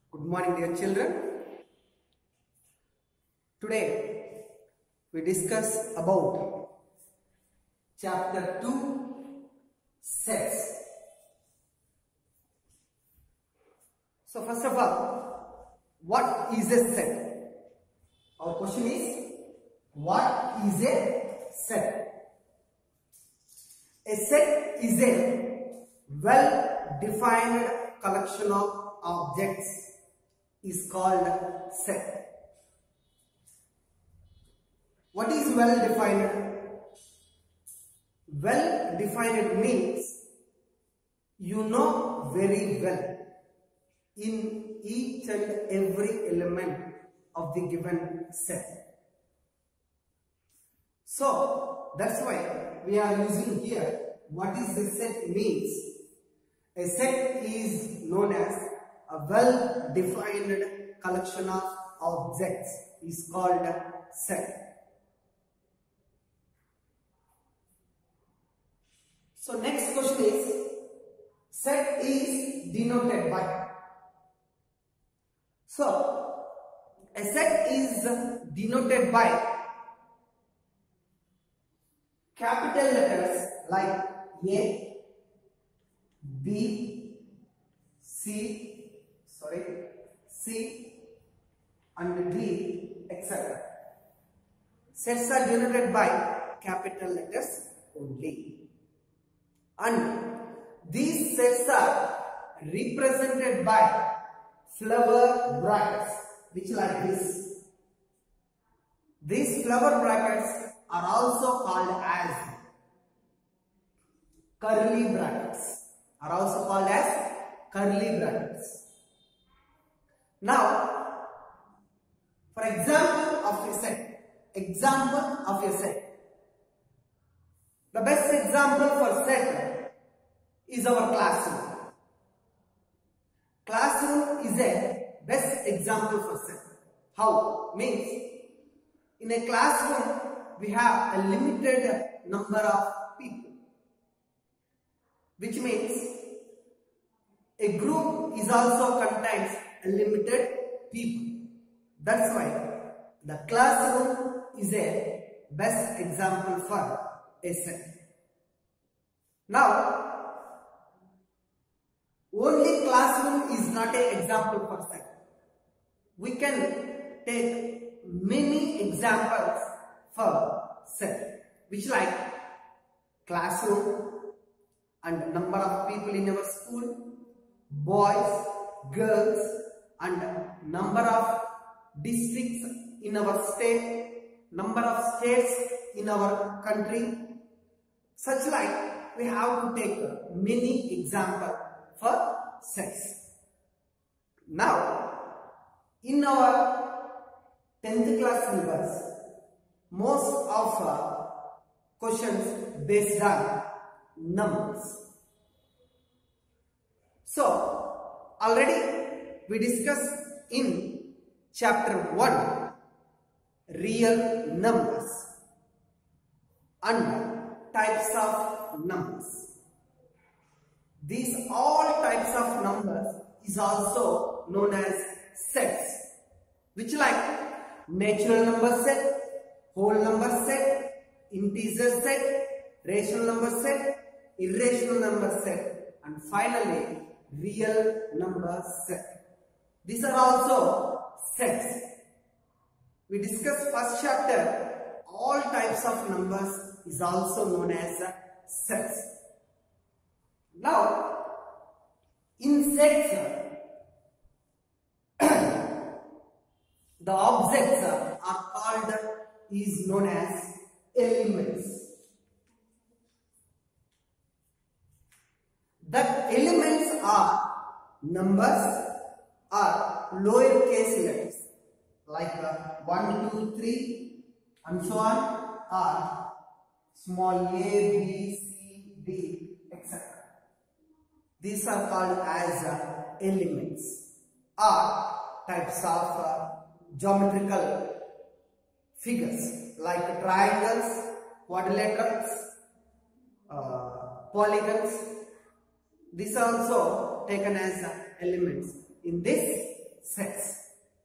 Good morning, dear children. Today we discuss about chapter 2, sets. So first of all, what is a set? Our question is, what is a set? A set is a well-defined collection of objects is called set. What is well-defined? Well-defined means you know very well in each and every element of the given set. So that's why we are using here what is the set means. A set is known as a well-defined collection of objects is called set. So next question is, set is denoted by. So a set is denoted by capital letters like A, B, C and D, etc. Sets are denoted by capital letters only. And these sets are represented by flower brackets, which like this. These flower brackets are also called as curly brackets. Now, for example of a set, the best example for set is our classroom. Classroom is a best example for set. How? Means, in a classroom, we have a limited number of people, which means a group is also contains a limited people. That's why the classroom is a best example for a set. Now, only classroom is not an example for set. We can take many examples for set, which like classroom and number of people in our school, boys, girls, and number of districts in our state, number of states in our country. Such like we have to take many examples for sets. Now, in our 10th class syllabus, most of questions based on numbers. So, already we discussed in chapter 1 real numbers and types of numbers. These all types of numbers is also known as sets, which like natural number set, whole number set, integer set, rational number set, irrational number set, and finally real number set. These are also sets. We discussed first chapter, all types of numbers is also known as sets. Now, in sets, the objects are called, is known as elements. That elements are numbers or lowercase letters like 1, 2, 3 and so on, or small a, b, c, d, etc. These are called as elements or types of geometrical figures like triangles, quadrilaterals, polygons. These are also taken as elements. In this sets.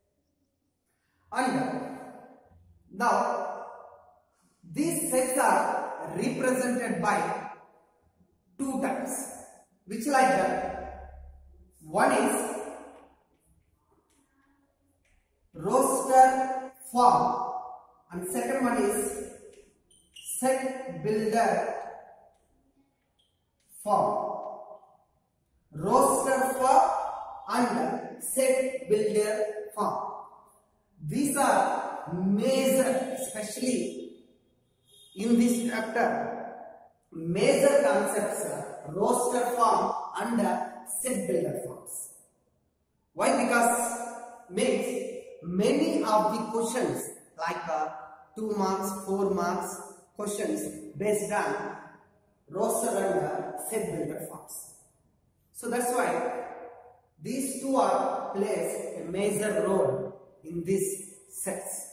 And now these sets are represented by two types, which one is roster form and second one is set builder form. Roster form and set builder form. These are major, especially in this chapter, major concepts, roster form and set builder forms. Why? Because means many of the questions like 2 marks, 4 marks questions based on roster and set builder forms. So that's why these two are plays a major role in these sets.